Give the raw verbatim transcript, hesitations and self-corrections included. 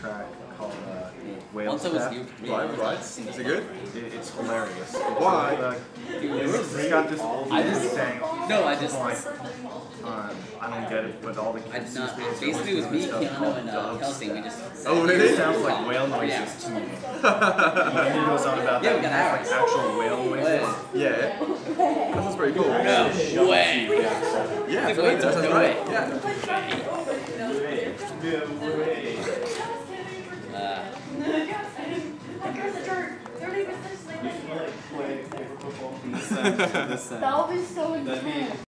track called uh, Whale Once I was Step. here, Right, right. Is it good? It, it's hilarious. Why? Like, it's, it's got this I just- saying. No, I just. Like, um, I don't get it, but all the I kids did not. these days Basically, it was are me, doing stuff Keanu, and uh, called Kelsey. We dubstep. just. Oh, really? It sounds like whale noises Yeah. to me. And he goes on about Yeah, that. we got He has, ours. like actual whale noises. Yeah. That sounds pretty cool. No way. Yeah, Like, that wait, sounds no great. way. Yeah. Uh, That would be so intense.